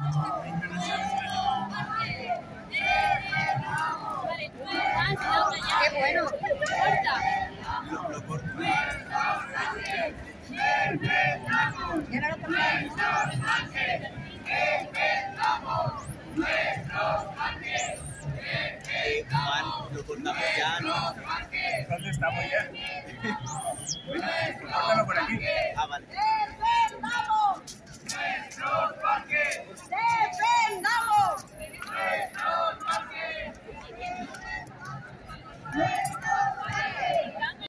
Qué bueno. Lo corto. Ya no lo cambiamos. Juan, lo cortamos ya, ¿no? ¿Dónde estamos ya? Córtalo por aquí. Ah, vale.